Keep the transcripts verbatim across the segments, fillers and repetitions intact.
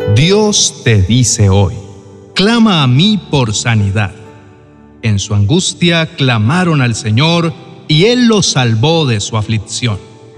Dios te dice hoy: clama a mí por sanidad. En su angustia clamaron al Señor y Él los salvó de su aflicción.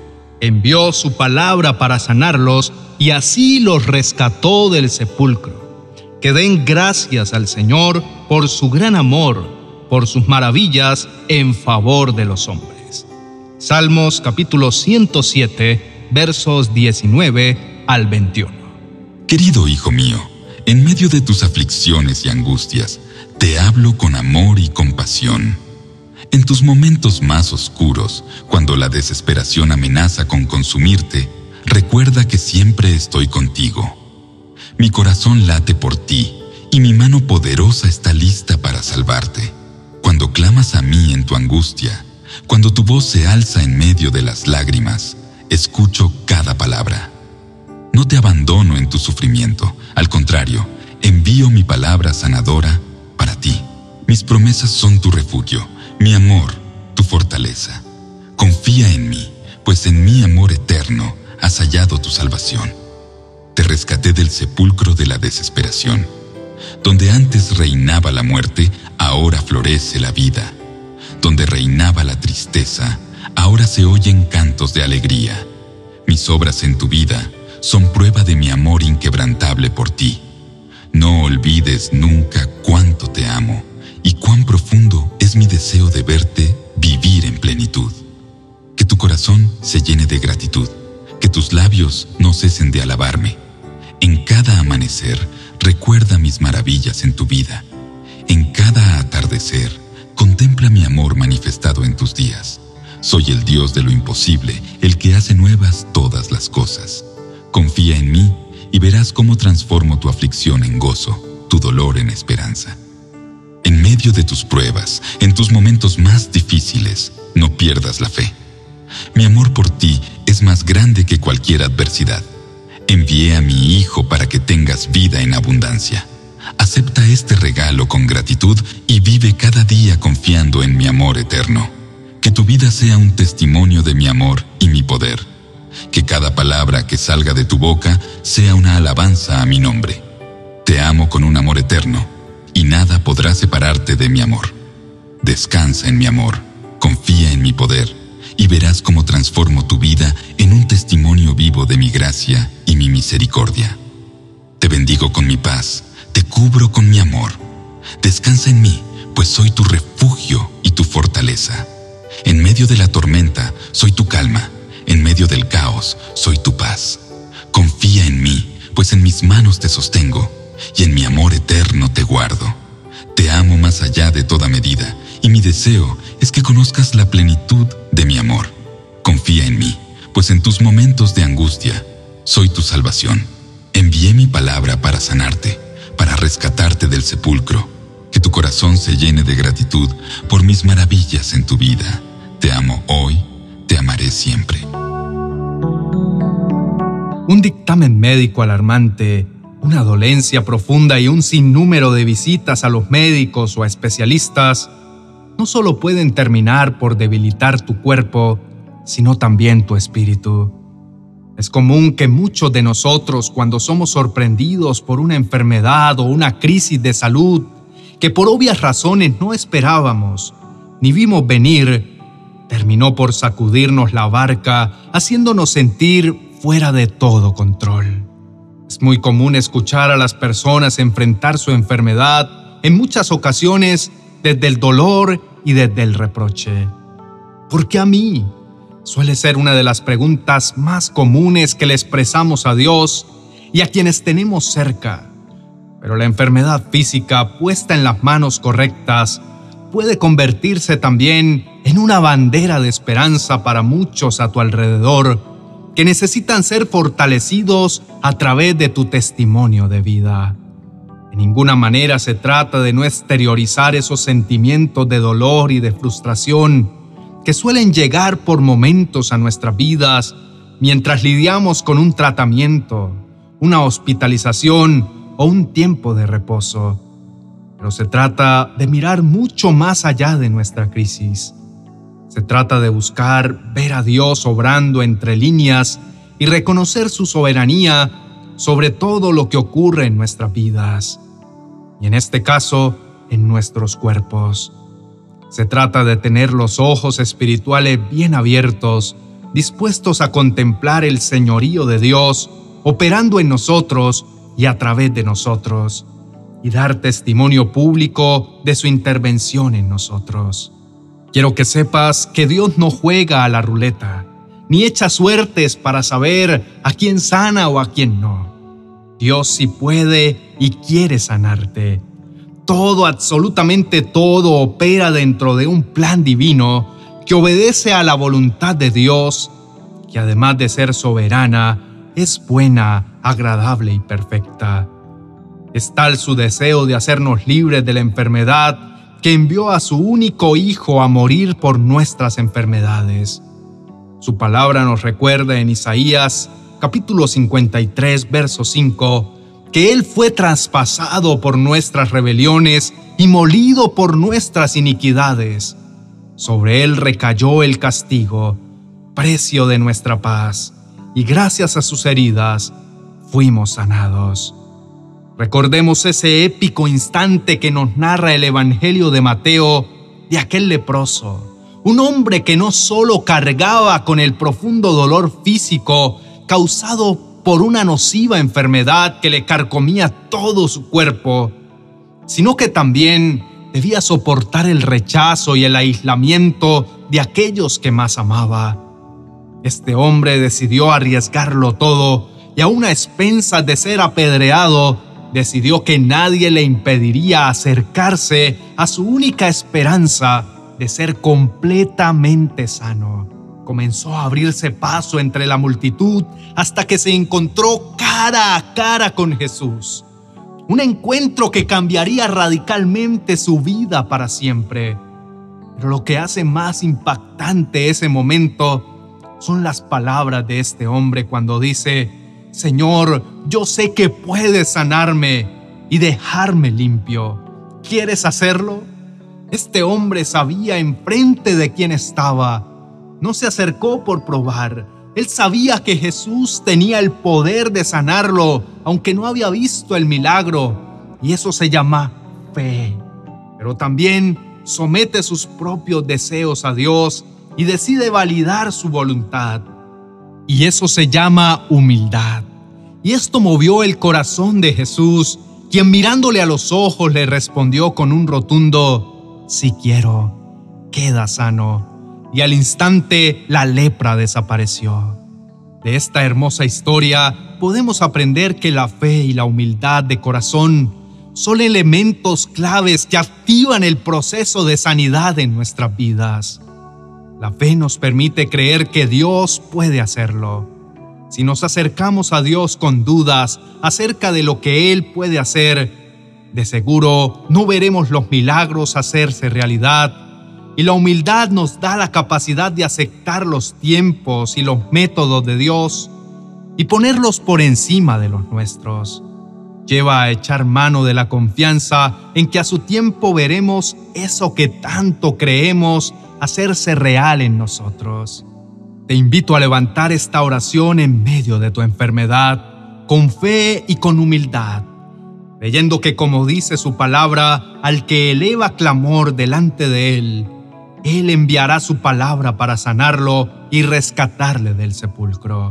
Envió su palabra para sanarlos y así los rescató del sepulcro. Que den gracias al Señor por su gran amor, por sus maravillas en favor de los hombres. Salmos capítulo ciento siete, versos diecinueve al veintiuno. Querido hijo mío, en medio de tus aflicciones y angustias, te hablo con amor y compasión. En tus momentos más oscuros, cuando la desesperación amenaza con consumirte, recuerda que siempre estoy contigo. Mi corazón late por ti y mi mano poderosa está lista para salvarte. Cuando clamas a mí en tu angustia, cuando tu voz se alza en medio de las lágrimas, escucho cada palabra. No te abandono en tu sufrimiento, al contrario, envío mi palabra sanadora para ti. Mis promesas son tu refugio, mi amor, tu fortaleza. Confía en mí, pues en mi amor eterno has hallado tu salvación. Te rescaté del sepulcro de la desesperación. Donde antes reinaba la muerte, ahora florece la vida. Donde reinaba la tristeza, ahora se oyen cantos de alegría. Mis obras en tu vida son prueba de mi amor inquebrantable por ti. No olvides nunca cuánto te amo y cuán profundo es mi deseo de verte vivir en plenitud. Que tu corazón se llene de gratitud, que tus labios no cesen de alabarme. En cada amanecer, recuerda mis maravillas en tu vida. En cada atardecer, contempla mi amor manifestado en tus días. Soy el Dios de lo imposible, el que hace nuevas todas las cosas. Confía en mí y verás cómo transformo tu aflicción en gozo, tu dolor en esperanza. En medio de tus pruebas, en tus momentos más difíciles, no pierdas la fe. Mi amor por ti es más grande que cualquier adversidad. Envié a mi Hijo para que tengas vida en abundancia. Acepta este regalo con gratitud y vive cada día confiando en mi amor eterno. Que tu vida sea un testimonio de mi amor y mi poder. Que cada palabra que salga de tu boca sea una alabanza a mi nombre. Te amo con un amor eterno, y nada podrá separarte de mi amor. Descansa en mi amor, confía en mi poder, y verás cómo transformo tu vida en un testimonio vivo de mi gracia y mi misericordia. Te bendigo con mi paz, te cubro con mi amor. Descansa en mí, pues soy tu refugio y tu fortaleza. En medio de la tormenta, soy tu calma. En medio del caos, soy tu paz. Confía en mí, pues en mis manos te sostengo, y en mi amor eterno te guardo. Te amo más allá de toda medida, y mi deseo es que conozcas la plenitud de mi amor. Confía en mí, pues en tus momentos de angustia, soy tu salvación. Envié mi palabra para sanarte, para rescatarte del sepulcro. Que tu corazón se llene de gratitud por mis maravillas en tu vida. Te amo hoy, te amaré siempre. Un dictamen médico alarmante, una dolencia profunda y un sinnúmero de visitas a los médicos o a especialistas no solo pueden terminar por debilitar tu cuerpo, sino también tu espíritu. Es común que muchos de nosotros, cuando somos sorprendidos por una enfermedad o una crisis de salud que por obvias razones no esperábamos ni vimos venir, terminó por sacudirnos la barca, haciéndonos sentir fuera de todo control. Es muy común escuchar a las personas enfrentar su enfermedad, en muchas ocasiones desde el dolor y desde el reproche. ¿Por qué a mí? Suele ser una de las preguntas más comunes que le expresamos a Dios y a quienes tenemos cerca. Pero la enfermedad física puesta en las manos correctas puede convertirse también en una bandera de esperanza para muchos a tu alrededor que necesitan ser fortalecidos a través de tu testimonio de vida. De ninguna manera se trata de no exteriorizar esos sentimientos de dolor y de frustración que suelen llegar por momentos a nuestras vidas mientras lidiamos con un tratamiento, una hospitalización o un tiempo de reposo. Pero se trata de mirar mucho más allá de nuestra crisis. Se trata de buscar ver a Dios obrando entre líneas y reconocer su soberanía sobre todo lo que ocurre en nuestras vidas, y en este caso, en nuestros cuerpos. Se trata de tener los ojos espirituales bien abiertos, dispuestos a contemplar el señorío de Dios, operando en nosotros y a través de nosotros, y dar testimonio público de su intervención en nosotros. Quiero que sepas que Dios no juega a la ruleta, ni echa suertes para saber a quién sana o a quién no. Dios sí puede y quiere sanarte. Todo, absolutamente todo, opera dentro de un plan divino que obedece a la voluntad de Dios, que además de ser soberana, es buena, agradable y perfecta. Es tal su deseo de hacernos libres de la enfermedad que envió a su único Hijo a morir por nuestras enfermedades. Su palabra nos recuerda en Isaías, capítulo cincuenta y tres, verso cinco, que Él fue traspasado por nuestras rebeliones y molido por nuestras iniquidades. Sobre Él recayó el castigo, precio de nuestra paz, y gracias a sus heridas fuimos sanados. Recordemos ese épico instante que nos narra el Evangelio de Mateo de aquel leproso, un hombre que no solo cargaba con el profundo dolor físico causado por una nociva enfermedad que le carcomía todo su cuerpo, sino que también debía soportar el rechazo y el aislamiento de aquellos que más amaba. Este hombre decidió arriesgarlo todo y aun a expensas de ser apedreado, decidió que nadie le impediría acercarse a su única esperanza de ser completamente sano. Comenzó a abrirse paso entre la multitud hasta que se encontró cara a cara con Jesús. Un encuentro que cambiaría radicalmente su vida para siempre. Pero lo que hace más impactante ese momento son las palabras de este hombre cuando dice: Señor, yo sé que puedes sanarme y dejarme limpio. ¿Quieres hacerlo? Este hombre sabía enfrente de quién estaba. No se acercó por probar. Él sabía que Jesús tenía el poder de sanarlo, aunque no había visto el milagro. Y eso se llama fe. Pero también somete sus propios deseos a Dios y decide validar su voluntad. Y eso se llama humildad. Y esto movió el corazón de Jesús, quien mirándole a los ojos le respondió con un rotundo: «Sí quiero, queda sano». Y al instante la lepra desapareció. De esta hermosa historia podemos aprender que la fe y la humildad de corazón son elementos claves que activan el proceso de sanidad en nuestras vidas. La fe nos permite creer que Dios puede hacerlo. Si nos acercamos a Dios con dudas acerca de lo que Él puede hacer, de seguro no veremos los milagros hacerse realidad. Y la humildad nos da la capacidad de aceptar los tiempos y los métodos de Dios y ponerlos por encima de los nuestros. Lleva a echar mano de la confianza en que a su tiempo veremos eso que tanto creemos hacerse real en nosotros. Te invito a levantar esta oración en medio de tu enfermedad, con fe y con humildad, creyendo que, como dice su palabra, al que eleva clamor delante de Él, Él enviará su palabra para sanarlo y rescatarle del sepulcro.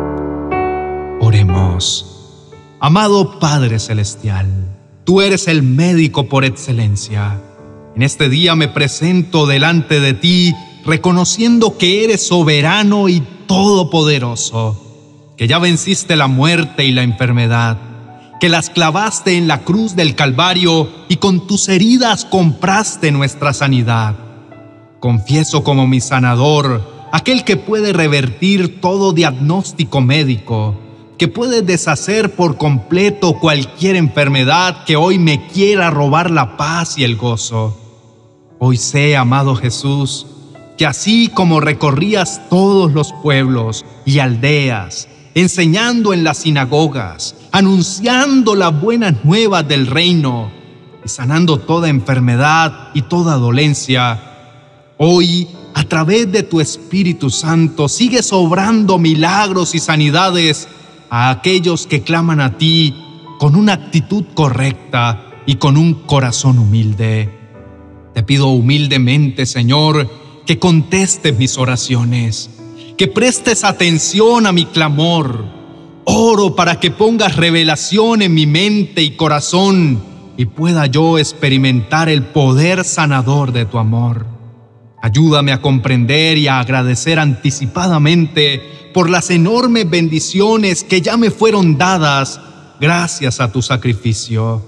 Oremos. Amado Padre Celestial, tú eres el médico por excelencia. En este día me presento delante de ti, reconociendo que eres soberano y todopoderoso, que ya venciste la muerte y la enfermedad, que las clavaste en la cruz del Calvario y con tus heridas compraste nuestra sanidad. Confieso como mi sanador, aquel que puede revertir todo diagnóstico médico, que puede deshacer por completo cualquier enfermedad que hoy me quiera robar la paz y el gozo. Hoy sé, amado Jesús, que así como recorrías todos los pueblos y aldeas, enseñando en las sinagogas, anunciando las buenas nuevas del reino y sanando toda enfermedad y toda dolencia, hoy, a través de tu Espíritu Santo, sigues obrando milagros y sanidades a aquellos que claman a ti con una actitud correcta y con un corazón humilde. Te pido humildemente, Señor, que contestes mis oraciones, que prestes atención a mi clamor. Oro para que pongas revelación en mi mente y corazón y pueda yo experimentar el poder sanador de tu amor. Ayúdame a comprender y a agradecer anticipadamente por las enormes bendiciones que ya me fueron dadas gracias a tu sacrificio,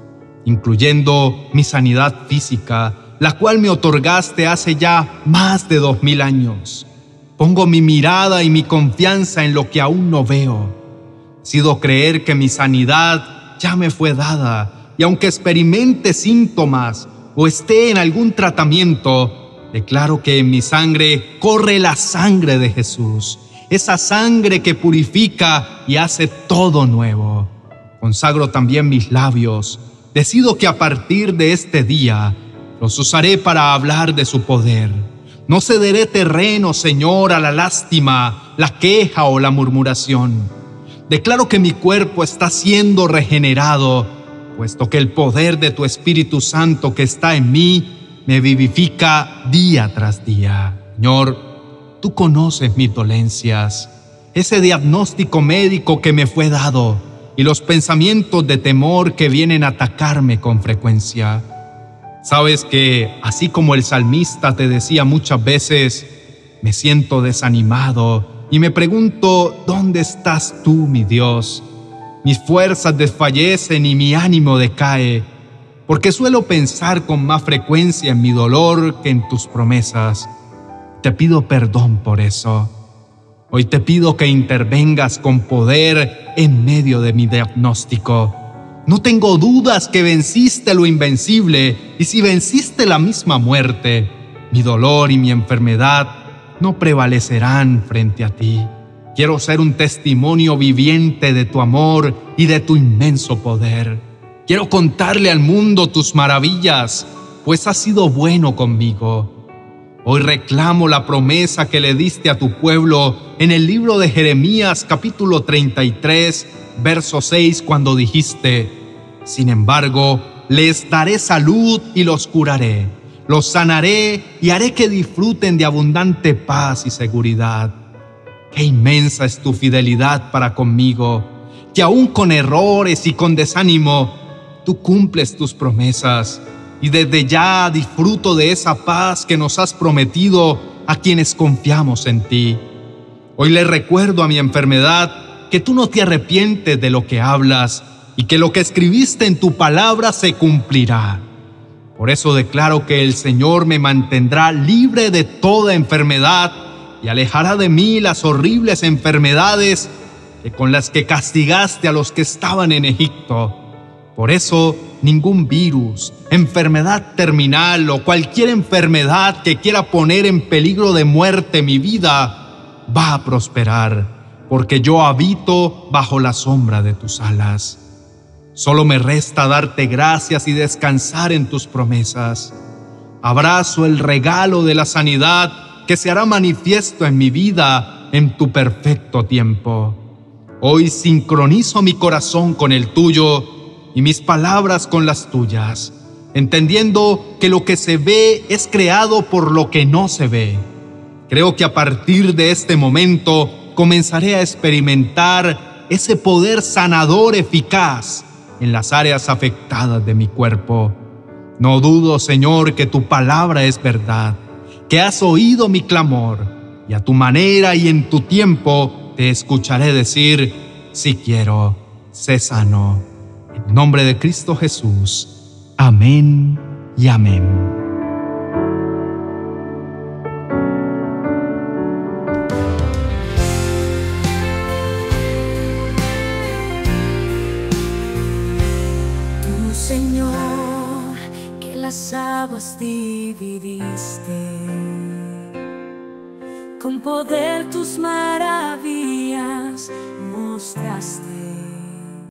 incluyendo mi sanidad física, la cual me otorgaste hace ya más de dos mil años. Pongo mi mirada y mi confianza en lo que aún no veo. Decido creer que mi sanidad ya me fue dada, y aunque experimente síntomas o esté en algún tratamiento, declaro que en mi sangre corre la sangre de Jesús, esa sangre que purifica y hace todo nuevo. Consagro también mis labios. Decido que a partir de este día los usaré para hablar de su poder. No cederé terreno, Señor, a la lástima, la queja o la murmuración. Declaro que mi cuerpo está siendo regenerado, puesto que el poder de tu Espíritu Santo que está en mí me vivifica día tras día. Señor, tú conoces mis dolencias, ese diagnóstico médico que me fue dado y los pensamientos de temor que vienen a atacarme con frecuencia. Sabes que, así como el salmista te decía muchas veces, me siento desanimado y me pregunto, ¿dónde estás tú, mi Dios? Mis fuerzas desfallecen y mi ánimo decae, porque suelo pensar con más frecuencia en mi dolor que en tus promesas. Te pido perdón por eso. Hoy te pido que intervengas con poder en medio de mi diagnóstico. No tengo dudas que venciste lo invencible, y si venciste la misma muerte, mi dolor y mi enfermedad no prevalecerán frente a ti. Quiero ser un testimonio viviente de tu amor y de tu inmenso poder. Quiero contarle al mundo tus maravillas, pues has sido bueno conmigo. Hoy reclamo la promesa que le diste a tu pueblo en el libro de Jeremías, capítulo treinta y tres, verso seis, cuando dijiste: sin embargo, les daré salud y los curaré, los sanaré y haré que disfruten de abundante paz y seguridad. Qué inmensa es tu fidelidad para conmigo, que aún con errores y con desánimo, tú cumples tus promesas, y desde ya disfruto de esa paz que nos has prometido a quienes confiamos en ti. Hoy le recuerdo a mi enfermedad que tú no te arrepientes de lo que hablas y que lo que escribiste en tu palabra se cumplirá. Por eso declaro que el Señor me mantendrá libre de toda enfermedad y alejará de mí las horribles enfermedades que con las que castigaste a los que estaban en Egipto. Por eso, ningún virus, enfermedad terminal o cualquier enfermedad que quiera poner en peligro de muerte mi vida va a prosperar, porque yo habito bajo la sombra de tus alas. Solo me resta darte gracias y descansar en tus promesas. Abrazo el regalo de la sanidad que se hará manifiesto en mi vida en tu perfecto tiempo. Hoy sincronizo mi corazón con el tuyo y mis palabras con las tuyas, entendiendo que lo que se ve es creado por lo que no se ve. Creo que a partir de este momento comenzaré a experimentar ese poder sanador eficaz en las áreas afectadas de mi cuerpo. No dudo, Señor, que tu palabra es verdad, que has oído mi clamor, y a tu manera y en tu tiempo te escucharé decir: si quiero, sé sano. En nombre de Cristo Jesús. Amén y amén. Tú, Señor, que las aguas dividiste, con poder tus maravillas mostraste.